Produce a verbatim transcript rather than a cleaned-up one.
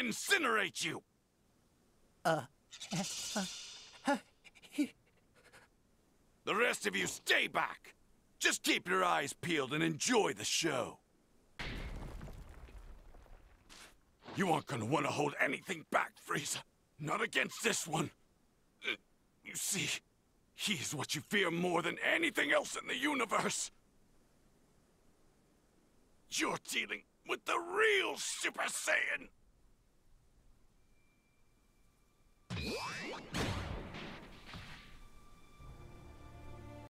incinerate you! Uh... The rest of you stay back! Just keep your eyes peeled and enjoy the show. You aren't gonna want to hold anything back, Frieza. Not against this one. Uh, you see, he is what you fear more than anything else in the universe. You're dealing with the real Super Saiyan!